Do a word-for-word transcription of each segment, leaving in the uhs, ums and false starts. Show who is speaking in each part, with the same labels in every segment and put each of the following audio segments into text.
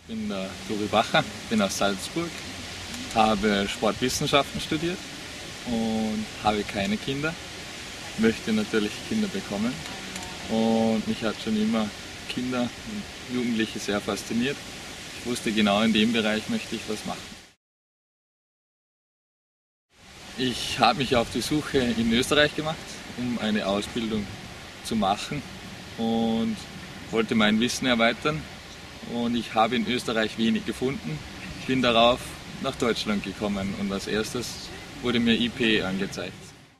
Speaker 1: bin der Flori Bacher, bin aus Salzburg, habe Sportwissenschaften studiert und habe keine Kinder, möchte natürlich Kinder bekommen und mich hat schon immer Kinder und Jugendliche sehr fasziniert. Ich wusste genau, in dem Bereich möchte ich was machen. Ich habe mich auf die Suche in Österreich gemacht, um eine Ausbildung zu machen und wollte mein Wissen erweitern. Und ich habe in Österreich wenig gefunden, bin darauf nach Deutschland gekommen und als erstes wurde mir I P angezeigt.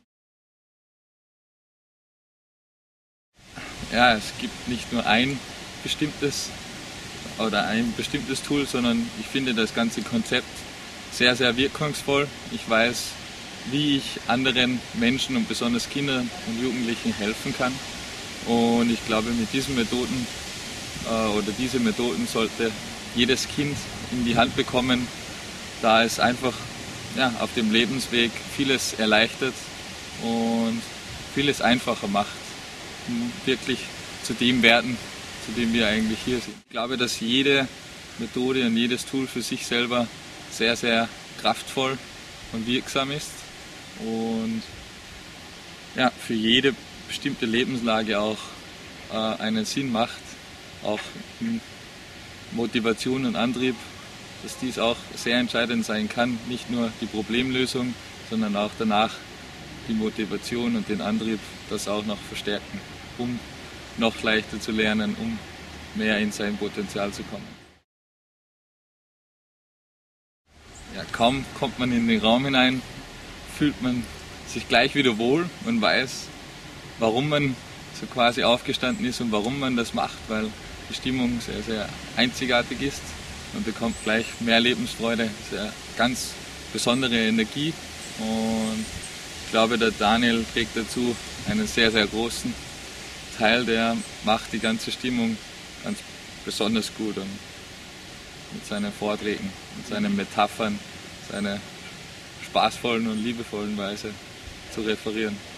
Speaker 1: Ja, es gibt nicht nur ein bestimmtes oder ein bestimmtes Tool, sondern ich finde das ganze Konzept sehr, sehr wirkungsvoll. Ich weiß, wie ich anderen Menschen und besonders Kindern und Jugendlichen helfen kann. Und ich glaube, mit diesen Methoden äh, oder diese Methoden sollte jedes Kind in die Hand bekommen, da es einfach ja, auf dem Lebensweg vieles erleichtert und vieles einfacher macht, um wirklich zu dem werden, zu dem wir eigentlich hier sind. Ich glaube, dass jede Methode und jedes Tool für sich selber sehr, sehr kraftvoll und wirksam ist und ja, für jede bestimmte Lebenslage auch äh, einen Sinn macht, auch in Motivation und Antrieb, dass dies auch sehr entscheidend sein kann, nicht nur die Problemlösung, sondern auch danach die Motivation und den Antrieb, das auch noch verstärken, um noch leichter zu lernen, um mehr in sein Potenzial zu kommen. Ja, kaum kommt man in den Raum hinein, fühlt man sich gleich wieder wohl und weiß, warum man so quasi aufgestanden ist und warum man das macht, weil die Stimmung sehr, sehr einzigartig ist. Man bekommt gleich mehr Lebensfreude, sehr ganz besondere Energie und ich glaube, der Daniel trägt dazu einen sehr, sehr großen Teil, der macht die ganze Stimmung ganz besonders gut und mit seinen Vorträgen, mit seinen Metaphern, seiner spaßvollen und liebevollen Weise zu referieren.